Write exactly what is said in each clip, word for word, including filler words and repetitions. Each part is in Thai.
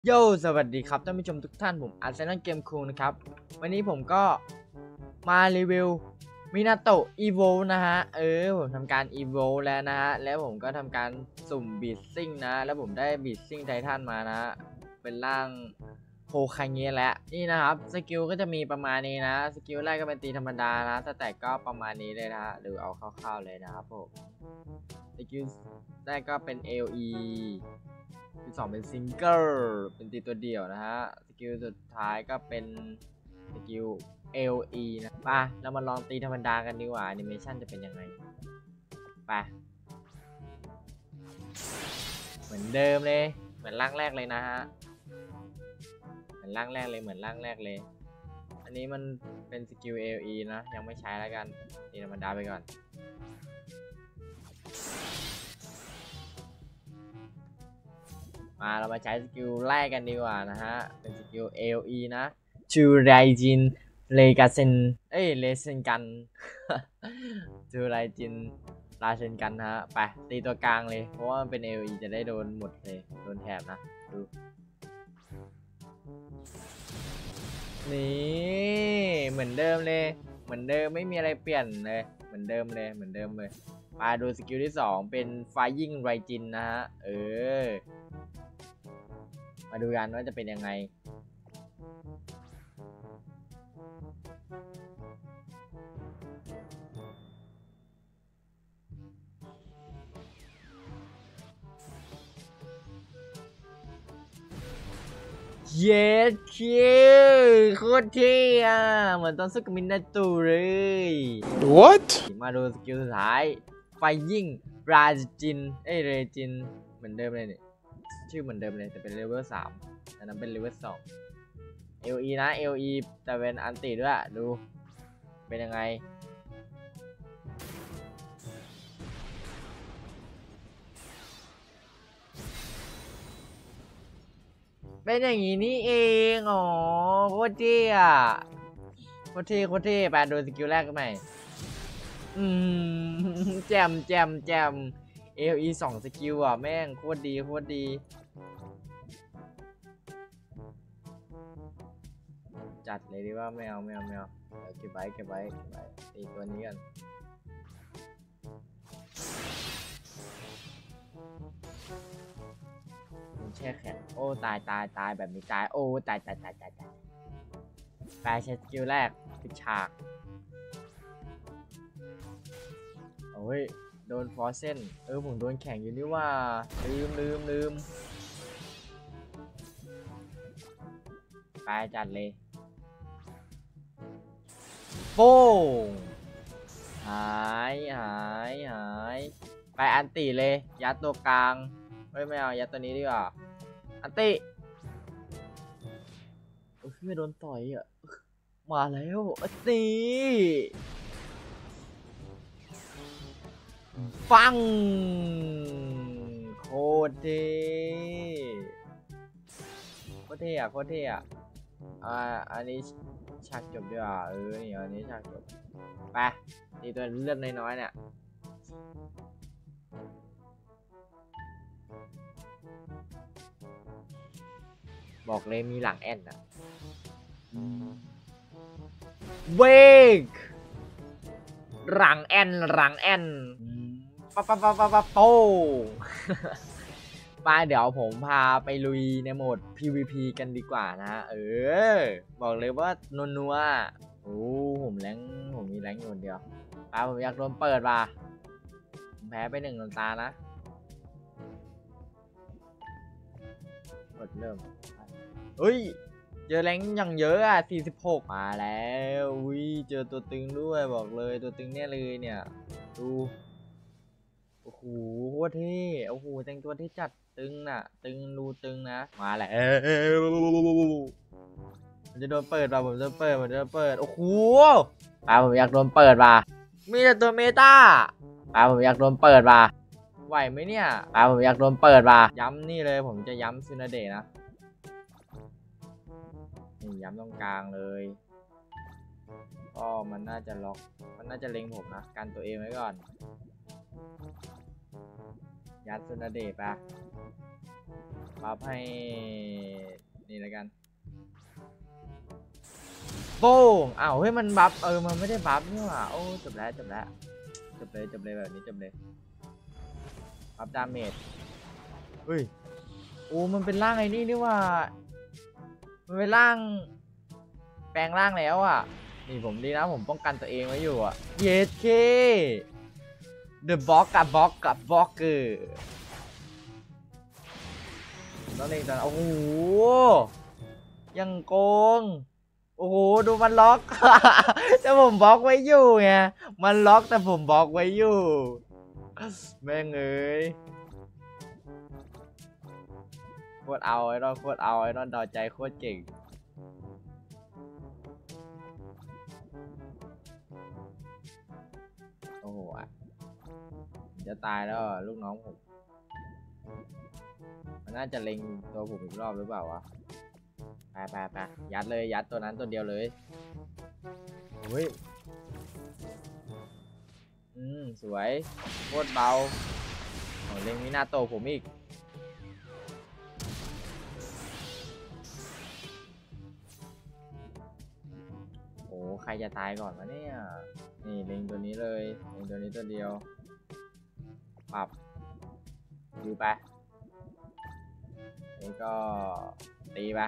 โยสวัสดีครับท่านผู้ชมทุกท่านผมอาร์เซนอลเกมคูลนะครับวันนี้ผมก็มารีวิวมินาโตะอีโวนะฮะเออผมทำการอีโวแล้วนะฮะแล้วผมก็ทำการสุ่มบีดซิ่งนะแล้วผมได้บีดซิ่งไททันมานะเป็นร่างโฮคาเงะแล้วนี่นะครับสกิลก็จะมีประมาณนี้นะสกิลแรกก็เป็นตีธรรมดานะสแต็กก็ประมาณนี้เลยนะฮะหรือเอาคร่าวๆเลยนะครับผมสกิลแรกก็เป็น เอ แอล อีที่สองเป็นซิงเกิลเป็นตีตัวเดี่ยวนะฮะสกิลสุดท้ายก็เป็นสกิล แอล อี นะป่ะเรามาลองตีธรรมดากันดีกว่าแอนิเมชันจะเป็นยังไงไปเหมือนเดิมเลยเหมือนร่างแรกเลยนะฮะเหมือนร่างแรกเลยเหมือนร่างแรกเลยอันนี้มันเป็นสกิล แอล อี นะยังไม่ใช้แล้วกันตีธรรมดาไปก่อนมาเรามาใช้สกิลแรกกันดีกว่านะฮะเป็นสกิล แอล อี นะชูไรจินเลกาเซนเอ้ยเลเซนกันชูไรจินลาเซนกันฮะไปตีตัวกลางเลยเพราะว่ามันเป็น แอล อี จะได้โดนหมดเลยโดนแถบนะดูนี่เหมือนเดิมเลยเหมือนเดิมไม่มีอะไรเปลี่ยนเลยเหมือนเดิมเลยเหมือนเดิมเลยมาดูสกิลที่สองเป็นไฟยิงไรจินนะฮะเออมาดูกันว่าจะเป็นยังไงเย้เท่โคตรเท่อะเหมือนตอนสู้กับมินาตูเลย What มาดูสกิลสุดท้ายไฟยิ่งราจินเอ้ยเรจินเหมือนเดิมเลยเนี่ยชื่อเหมือนเดิมเลยแต่เป็นเลเวลสามแต่นั้นเป็นเลเวลสอง เอล อี นะ เอล อี แต่เป็นอันติด้วยดูเป็นยังไงเป็นอย่างนี้นี่เองอ๋อโคตรเท่อะโคตรเท่โคตรเท่ไปดูสกิลแรกกันใหม่อืมแจมแจมแจม เอล อี สองสกิลอ่ะแม่งโคตรดีโคตรดีจัดเลยดีว่าไม่เอาไม่เอาไม่เอาเก็บไว้เก็บไว้เก็บไว้ตีตัวนี้กันแช่แข็งโอ้ตายตายตายแบบนี้ตายโอ้ตายตายตายตายตายไปใช้สกิลแรกปิดฉากโอ้ยโดนฟอร์เซนเออผมโดนแข่งอยู่นี่ว่าลืมลืมลืมไปจัดเลยโป้งหายหายหายไปอันติเลยยัดตัวกลางไม่ไม่เอายัดตัวนี้ดีกว่าอันติโอ้ยไม่โดนต่อยอ่ะมาแล้วอันติฟังโคตรเท่โคตรเท่อะโคตรเท่อะอ่าอันนี้ฉากจบดีกว่าเออนี่อันนี้ฉากจบไปตีตัวเลือดน้อยๆเนี่ยบอกเลยมีหลังแอนอะเวกหลังแอนหลังแอนปะปะปะปะปะโป้มาเดี๋ยวผมพาไปลุยในโหมด พี วี พี กันดีกว่านะเออบอกเลยว่านัวๆโอ้ผมแรงผมมีแรงอยู่คนเดียวป้าผมอยากโดนเปิดป่ะผมแพ้ไปหนึ่งดวงตานะกดเริ่มเฮ้ยเจอแรงอย่างเยอะอ่ะสี่สิบหกมาแล้วอุ้ยเจอตัวตึงด้วยบอกเลยตัวตึงเนี่ยเลยเนี่ยดูโอ้โหโคตรเท่โอ้โหแต่งตัวที่จัดตึงน่ะตึงดูตึงนะมาแหละผมจะโดนเปิดป่ะผมจะเปิดผมจะเปิดโอ้โหป้าผมอยากโดนเปิดป่ะมีแต่ตัวเมตาป้าผมอยากโดนเปิดป่ะไหวไหมเนี่ยป้าผมอยากโดนเปิดป่ะย้ำนี่เลยผมจะย้ำซินาเดะนะนี่ย้ำตรงกลางเลยก็มันน่าจะล็อกมันน่าจะเล็งผมนะกันตัวเองไว้ก่อนยัดซินาเดะป่ะบัฟให้นี่แล้วกันโป้งอ้าวเฮ้ยมันบัฟเออมันไม่ได้บัฟนี่หว่าโอ้จบแล้วจบแล้วจบเลยจบเลยแบบนี้จบเลยบัฟดาเมจเฮ้ยโอ้มันเป็นร่างไอ้นี่นี่ว่ามันเป็นร่างแปลงร่างแล้วอ่ะนี่ผมดีนะผมป้องกันตัวเองไว้อยู่อ่ะเยสเคเดอะบ็อกกับบล็อกกับบล็อกเกอร์ต้องเล่นตอนโอ้โหยังโกงโอ้โหดูมันล็อก แต่ผมบล็อกไว้อยู่ไงมันล็อกแต่ผมบล็อกไว้อยู่แม่งเอ้ยโคตรเอาไอ้นอนโคตรเอาไอ้นอนดาวใจโคตรเก่งโอ้โหจะตายแล้วลูกน้องผมมันน่าจะเล็งตัวผมอีกรอบหรือเปล่าวะไปไปไปยัดเลยยัดตัวนั้นตัวเดียวเลยเฮ้ยอืมสวยโคตรเบาโอ้เล็งมินาโตะผมอีกโอ้ใครจะตายก่อนวะเนี่ยนี่เล็งตัวนี้เลยเล็งตัวนี้ตัวเดียวปรับดูไปนี่ก็ตีไป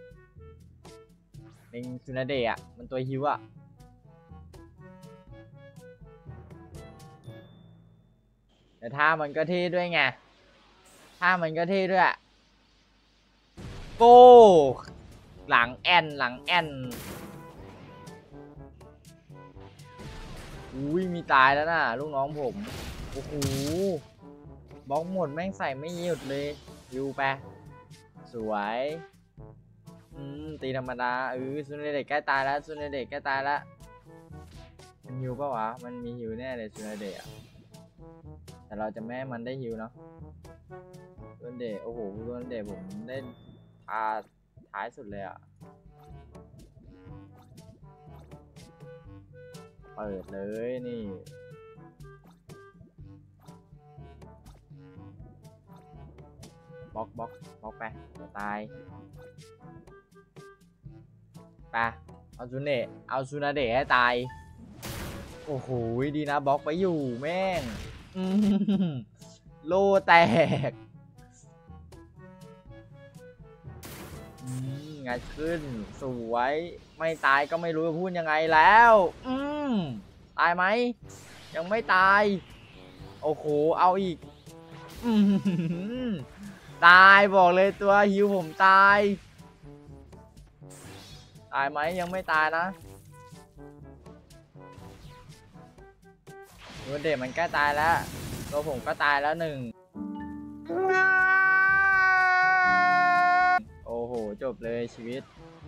เล็งซูนาเดะอ่ะมันตัวฮิวอ่ะแต่ท่ามันก็เท่ด้วยไงท่ามันก็เท่ด้วยโก้หลังแอนหลังแอนอุ้ยมีตายแล้วนะลูกน้องผมโอ้โหบล็อกหมดแม่งใส่ไม่หยุดเลยยูไปสวยอืมตีธรรมดาเออซูเนเดะใกล้ตายแล้วซูเนเดะใกล้ตายแล้วมันฮิวปะวะมันมีฮิวแน่เลยซูเนเดะแต่เราจะแม่มันได้ฮิวเนาะซูเนเดะโอ้โหซูเนเดะผมได้พาท้ายสุดเลยอ่ะเปิดเลยนี่บล็อกบล็อกบล็อกไปจะตายไปเอาซูเนเอาซูนาเดะให้ตายโอ้โหดีนะบล็อกไปอยู่แม่งโลแตกงัดขึ้นสวยไม่ตายก็ไม่รู้จะพูดยังไงแล้วอืมตายไหมยังไม่ตายโอ้โหเอาอีกอืมตายบอกเลยตัวฮิวผมตายตายไหมยังไม่ตายนะดูเด็กมันใกล้ตายแล้วตัวผมก็ตายแล้วหนึ่งโอ้โหจบเลยชีวิต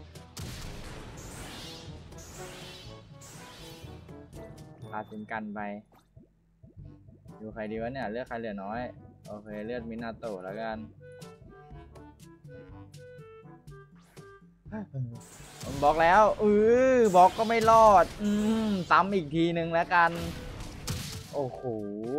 พาสินกันไปดูใครดีวะเนี่ยเลือกใครเหลือน้อยโอเคเลือกมินาโตะแล้วกันผมบอกแล้วเออบล็อกก็ไม่รอดอืมซ้ำอีกทีหนึ่งแล้วกันโอ้โห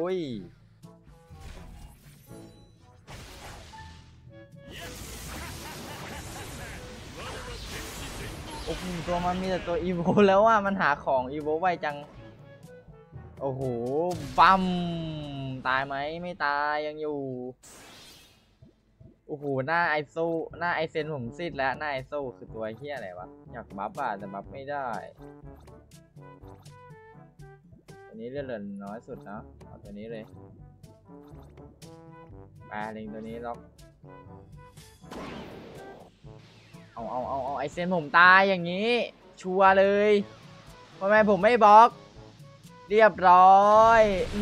โอ้โหตัวมันมีแต่ตัวอีโวแล้วว่ามันหาของอีโวไวจังโอ้โหบัมตายไหมไม่ตายยังอยู่โอ้โหหน้าไอโซหน้าไอเซนผมซีดแล้วหน้าไอโซคือตัวเฮี้ยอะไรวะอยากบัฟอ่ะแต่บัฟไม่ได้ตัวนี้เลือดเหลือน้อยสุดเนาะเอาตัวนี้เลยปลาลิงตัวนี้ล็อกเอาเอาเอาเอาไอเซนผมตายอย่างนี้ชัวร์เลยทำไมผมไม่บล็อกเรียบร้อยอื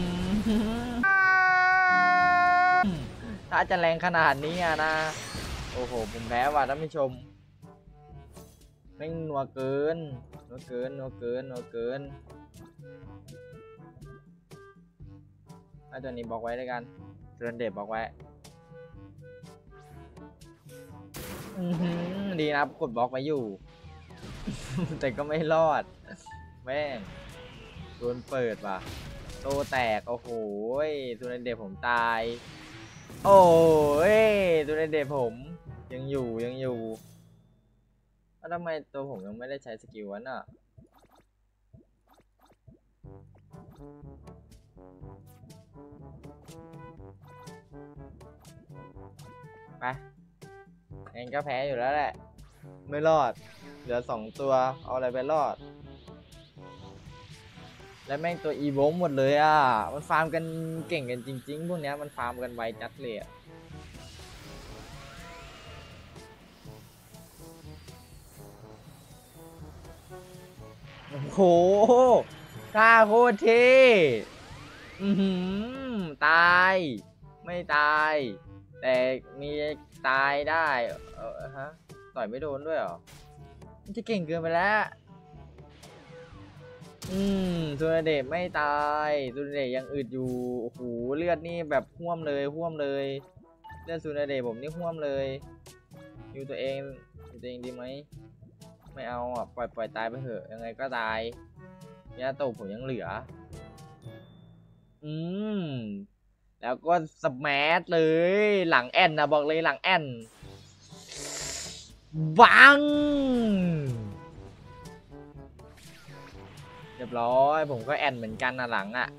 ถ้าจะแรงขนาดนี้อะนะโอ้โหผมแพ้ว่ะท่านผู้ชมไม่นัวเกินนัวเกินนัวเกินนัวเกินเอาตัวนี้บอกไว้ด้วยกันเตือนเด็บบอกไว้ดีนะกดบล็อกไว้อยู่ แต่ก็ไม่รอดแม่งโดนเปิดว่ะโตแตกโอ้โหตัวเด็บผมตายโอ้ยตัวเด็กผมยังอยู่ยังอยู่แล้วทำไมตัวผมยังไม่ได้ใช้สกิลวะน่ะไปงั้นก็แพ้อยู่แล้วแหละไม่รอดเหลือสองตัวเอาอะไรไปรอดและแม่งตัวอีโวหมดเลยอ่ะมันฟาร์มกันเก่งกันจริงๆพวกเนี้ยมันฟาร์มกันไวจัดเลยอ่ะโอ้โหท่าโคตรเท่อือหือตายไม่ตายแต่มีตายได้เออฮะต่อยไม่โดนด้วยเหรอมันจะเก่งเกินไปแล้วอืมสุรเดชไม่ตายสุรเดชยังอึดอยู่โอ้โหเลือดนี่แบบห่วมเลยห่วมเลยเลือดสุรเดชผมนี่ห่วมเลยอยู่ตัวเองอยู่ตัวเองดีไหมไม่เอาอ่ะปล่อยปล่อยตายไปเถอะยังไงก็ตายยาโตะผมยังเหลืออืมแล้วก็สแมชเลยหลังแอนนะบอกเลยหลังแอนบังเรียบร้อยผมก็แอนเหมือนกันนะหลังอ่ะ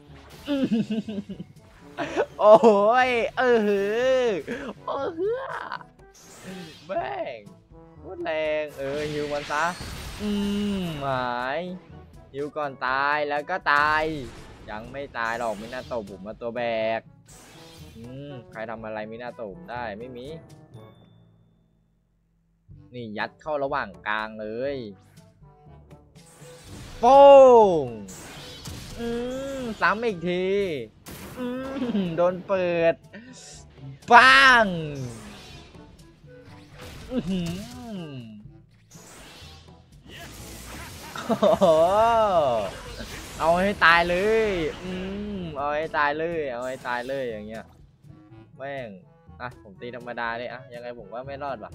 โอ้ยเออหือโอ้เฮือแม่งพูดแรงเออฮิวมันซะอืมหมายฮิวก่อนตายแล้วก็ตายยังไม่ตายหรอกมินาโตะผมมาตัวแบกอืมใครทำอะไรมินาโตะผมได้ไม่มีนี่ยัดเข้าระหว่างกลางเลยโป้งอืมซ้ำอีกทีอืมโดนเปิดบ้างอืมเอาให้ตายเลยอืมเอาให้ตายเลยเอาให้ตายเลยอย่างเงี้ยแม่งอ่ะผมตีธรรมดาเลยอ่ะยังไงผมว่าไม่รอดว่ะ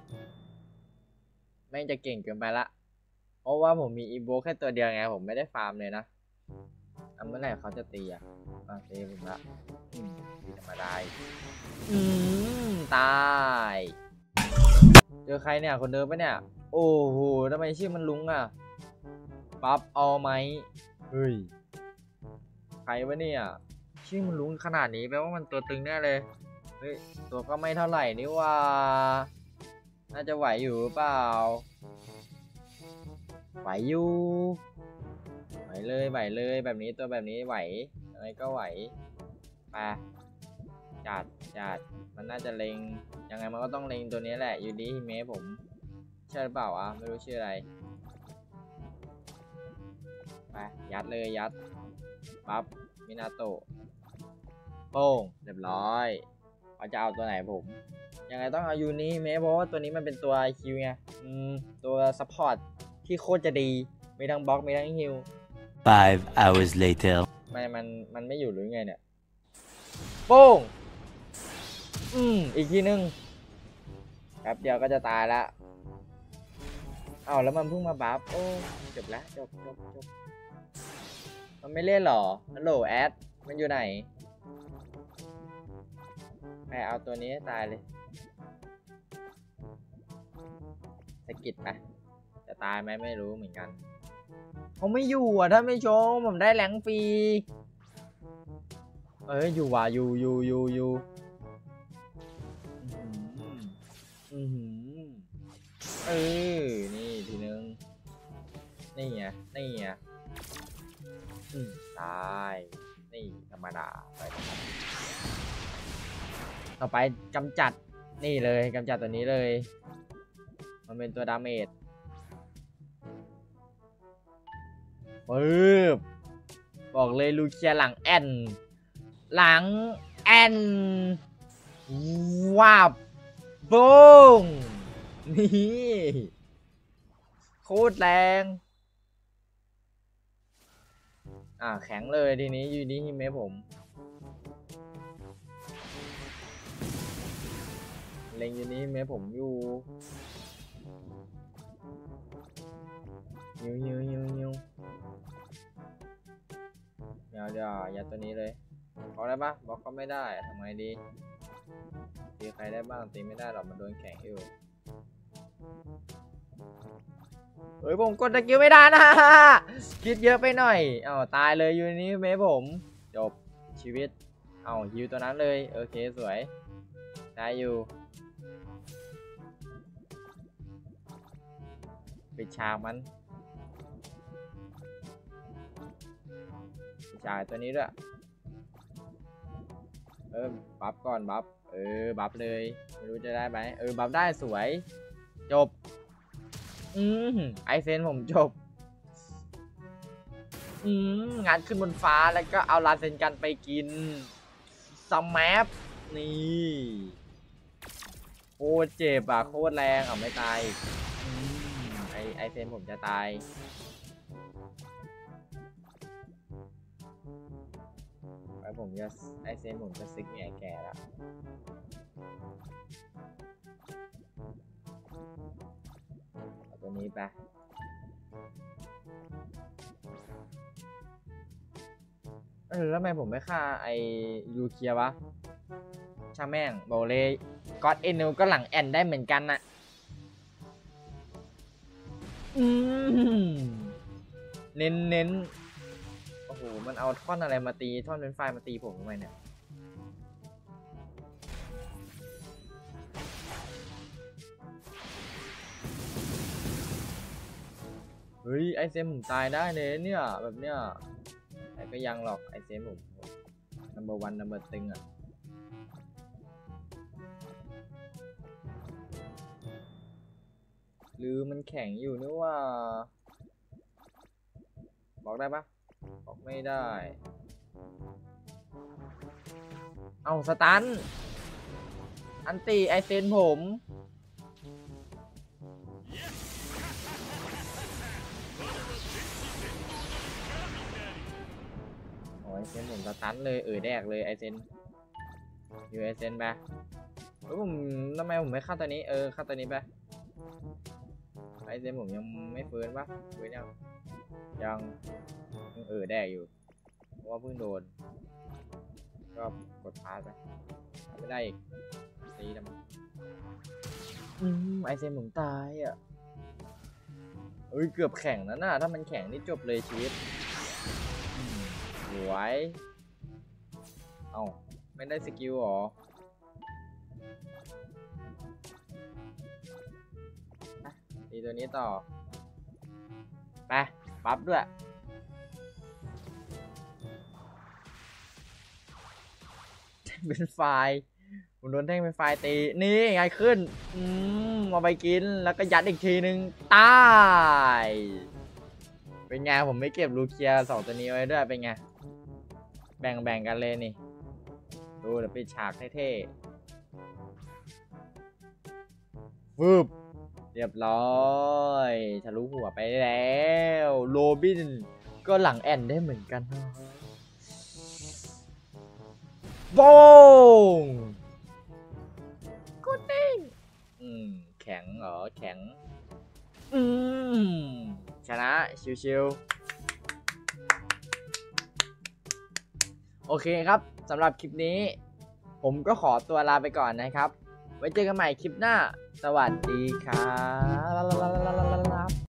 แม่งจะเก่งเกินไปละเพราะว่าผมมีอีโบแค่ตัวเดียวไงผมไม่ได้ฟาร์มเลยนะอ่ะเมื่อไหร่เขาจะตีอ่ะอ่ะตีผมละอืมตีธรรมดาอืมตายเจอใครเนี่ยคนเดิมปะเนี่ยโอ้โหทำไมชื่อมันลุงอ่ะปั๊บเอาไหมเฮ้ยใครวะเนี่ยชื่อมันลุงขนาดนี้แปลว่ามันตัวตึงแน่เลยเฮ้ยตัวก็ไม่เท่าไหร่นี่ว่าน่าจะไหวอยู่หรือเปล่าไหวอยู่ไหวเลยไหวเลยแบบนี้ตัวแบบนี้ไหวอะไรก็ไหวไปจัดจัดมันน่าจะเล็งยังไงมันก็ต้องเล็งตัวนี้แหละอยู่ดีฮิเมะผมใช่หรือเปล่าอ่ะไม่รู้ชื่ออะไรไปยัดเลยยัดปั๊บมินาโตะโป้งเรียบร้อยเขาจะเอาตัวไหนผมยังไงต้องเอายูนี้แม้เพราะว่าตัวนี้มันเป็นตัวคิวไงอืมตัวซัพพอร์ตที่โคตรจะดีมีทั้งบล็อกมีทั้งฮิล Five hours later ไม่มันมันไม่อยู่หรือไงเนี่ยโป้งอืมอีกทีนึงแป๊บเดียวก็จะตายละเอาแล้วมันเพิ่งมาบัฟโอ้จบแล้วจบจบจบมันไม่เล่นหรอฮัลโหลแอดมันอยู่ไหนไปเอาตัวนี้ให้ตายเลยสกิดไปจะตายไหมไม่รู้เหมือนกันเขาไม่อยู่อ่ะท่านผู้ชมผมได้แหลงฟรีเอ้ยอยู่ว่ะอยู่อยู่อยู่อยู่อือหือเออนี่ทีนึงนี่ไงนี่ไงอืมตายนี่ธรรมดาไปต่อไปกำจัดนี่เลยกำจัดตัวนี้เลยมันเป็นตัวดาเมจปึ๊บบอกเลยลูเคียหลังแอนหลังแอนว้าบบุ้งนี่โคตรแรงอ่าแข็งเลยทีนี้อยู่นี่ฮิเมะผมเล็งอยู่นี่ฮิเมะผมอยู่ยิวยิวยิวยิวเดี๋ยวเดี๋ยวยัดตัวนี้เลยบล็อกได้ปะบล็อกก็ไม่ได้ทำไงดีตีใครได้บ้างตีไม่ได้หรอกมันโดนแข็งอยู่เฮ้ยผมกดตะกิ้วไม่ได้นะคิดเยอะไปหน่อยเอาตายเลยอยู่นี้เมผมจบชีวิตเอาฮิวตัวนั้นเลยโอเคสวยได้อยู่ปิดฉากมันปิดฉากตัวนี้ด้วยเออบัฟก่อนบัฟเออบัฟเลยไม่รู้จะได้ไหมเออบัฟได้สวยจบอืมไอเซนผมจบอืมงานขึ้นบนฟ้าแล้วก็เอาลาเซนกันไปกินซัมแมปนี่โคตรเจ็บอ่ะโคตรแรงอ่ะไม่ตายอืมไอไอเซนผมจะตายไอผมจะไอเซนผมจะซึกแง่แก่แล้วเอาตัวนี้ไปเออแล้วทำไมผมไม่ฆ่าไอยูเคียวะช่างแม่งบอกเลยก็อดเอนูก็หลังแอนได้เหมือนกันน่ะอืมเน้นเน้นโอ้โหมันเอาท่อนอะไรมาตีท่อนเป็นไฟมาตีผมทำไมเนี่ยเฮ้ยไอเซมผมตายได้เลยเนี่ยแบบเนี้ยแต่ก็ยังหรอกไอเซมผม นัมเบอร์วันนัมเบอร์ตึงอ่ะหรือมันแข็งอยู่นึกว่าบอกได้ปะบอกไม่ได้เอาสตันอันตีไอเซนผมโอ้ยเซนผมสตันเลยเออแดกเลยไอเซนอยู่ไอเซนไปเฮ้ยผมทำไมผมไม่ฆ่าตัวนี้เออฆ่าตัวนี้ไปไอเซนผมยังไม่ฟื้นปะฟื้นยังยังเออแดกอยู่เพราะว่าเพิ่งโดนก็กดพาสไปไม่ได้อีกตีทำไมอืมไอเซนผมตายอ่ะเอ้ยเกือบแข่งนะน่ะถ้ามันแข่งนี่จบเลยชีวิตสวยเอ้าไม่ได้สกิลหรอตีตัวนี้ต่อไปบัฟด้วยเป็นไฟล์ผมโดนแท่งเป็นไฟล์ตีนี่ไงขึ้นอืมมาไปกินแล้วก็ยัดอีกทีนึงตายเป็นไงผมไม่เก็บลูเคียสองตัวนี้ไว้ด้วยเป็นไงแบ่งแบ่งกันเลยนี่ดูเดี๋ยวไปฉากเท่ๆฟึบเรียบร้อยทะลุหัวไปแล้วโรบินก็หลังแอนได้เหมือนกันโบ้งกูติ้งอืมแข็งเหรอแข็งอืมชนะชิวๆโอเคครับสำหรับคลิปนี้ผมก็ขอตัวลาไปก่อนนะครับไว้เจอกันใหม่คลิปหน้าสวัสดีครับ